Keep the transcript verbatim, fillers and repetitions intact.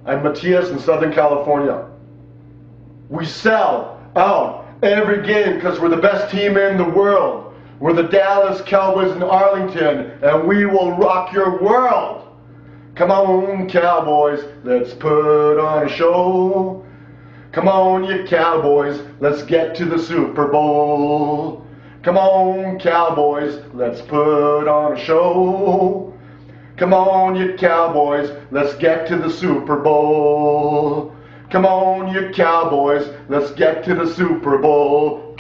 I'm Matthias in Southern California. We sell out every game because we're the best team in the world. We're the Dallas Cowboys in Arlington, and we will rock your world. Come on, Cowboys, let's put on a show. Come on, you Cowboys, let's get to the Super Bowl. Come on, Cowboys, let's put on a show. Come on, you Cowboys, let's get to the Super Bowl. Come on, you Cowboys, let's get to the Super Bowl.